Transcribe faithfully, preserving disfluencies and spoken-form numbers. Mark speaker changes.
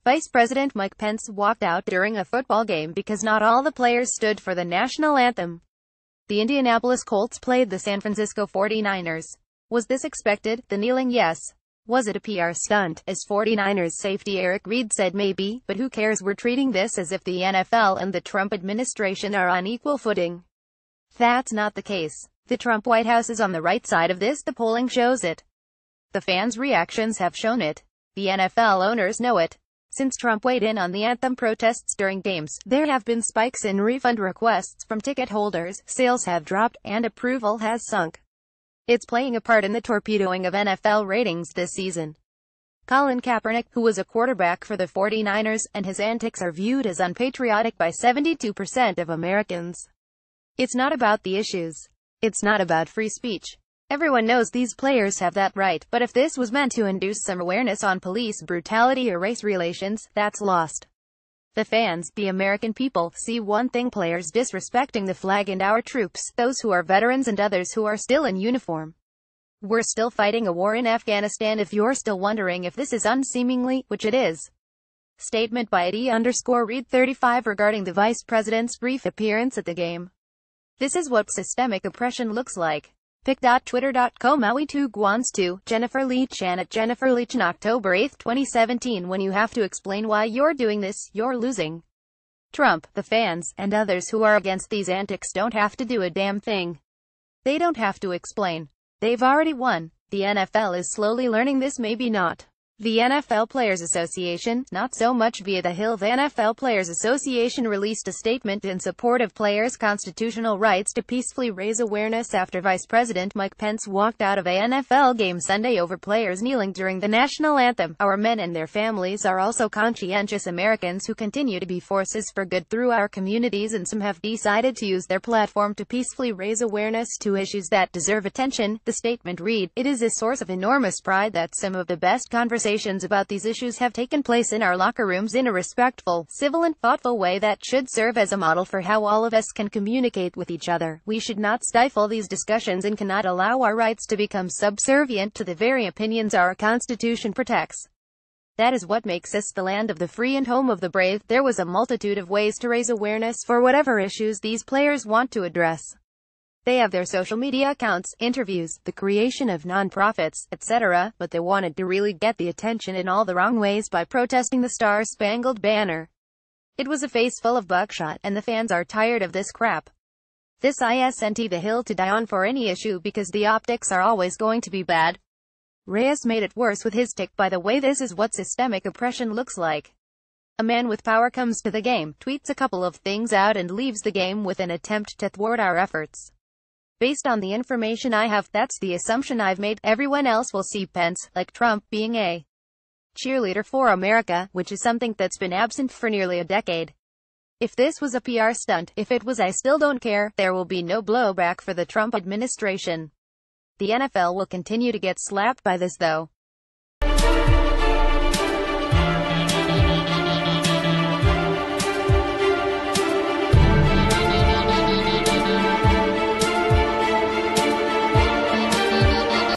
Speaker 1: Vice President Mike Pence walked out during a football game because not all the players stood for the national anthem. The Indianapolis Colts played the San Francisco forty-niners. Was this expected? The kneeling? Yes. Was it a P R stunt? As forty-niners safety Eric Reid said maybe, but who cares, we're treating this as if the N F L and the Trump administration are on equal footing. That's not the case. The Trump White House is on the right side of this, the polling shows it. The fans' reactions have shown it. The N F L owners know it. Since Trump weighed in on the anthem protests during games, there have been spikes in refund requests from ticket holders, sales have dropped, and approval has sunk. It's playing a part in the torpedoing of N F L ratings this season. Colin Kaepernick, who was a quarterback for the forty-niners, and his antics are viewed as unpatriotic by seventy-two percent of Americans. It's not about the issues. It's not about free speech. Everyone knows these players have that right, but if this was meant to induce some awareness on police brutality or race relations, that's lost. The fans, the American people, see one thing: players disrespecting the flag and our troops, those who are veterans and others who are still in uniform. We're still fighting a war in Afghanistan if you're still wondering if this is unseemly, which it is. Statement by D underscore Reed thirty-five regarding the vice president's brief appearance at the game. This is what systemic oppression looks like. pic dot twitter dot com Maui two Guans two, Jennifer Lee Chan at Jennifer Lee Chan October eighth twenty seventeen. When you have to explain why you're doing this, you're losing. Trump, the fans, and others who are against these antics don't have to do a damn thing. They don't have to explain. They've already won. The N F L is slowly learning this, maybe not. The N F L Players Association, not so much via the Hill. The N F L Players Association released a statement in support of players' constitutional rights to peacefully raise awareness after Vice President Mike Pence walked out of a N F L game Sunday over players kneeling during the national anthem. Our men and their families are also conscientious Americans who continue to be forces for good through our communities, and some have decided to use their platform to peacefully raise awareness to issues that deserve attention. The statement read, "It is a source of enormous pride that some of the best conversations about these issues have taken place in our locker rooms in a respectful, civil and thoughtful way that should serve as a model for how all of us can communicate with each other. We should not stifle these discussions and cannot allow our rights to become subservient to the very opinions our Constitution protects. That is what makes us the land of the free and home of the brave." There was a multitude of ways to raise awareness for whatever issues these players want to address. They have their social media accounts, interviews, the creation of non-profits, et cetera, but they wanted to really get the attention in all the wrong ways by protesting the Star-Spangled Banner. It was a face full of buckshot, and the fans are tired of this crap. This isn't the hill to die on for any issue because the optics are always going to be bad. Reyes made it worse with his tick. By the way, this is what systemic oppression looks like. A man with power comes to the game, tweets a couple of things out and leaves the game with an attempt to thwart our efforts. Based on the information I have, that's the assumption I've made. Everyone else will see Pence, like Trump, being a cheerleader for America, which is something that's been absent for nearly a decade. If this was a P R stunt, if it was, I still don't care. There will be no blowback for the Trump administration. The N F L will continue to get slapped by this though.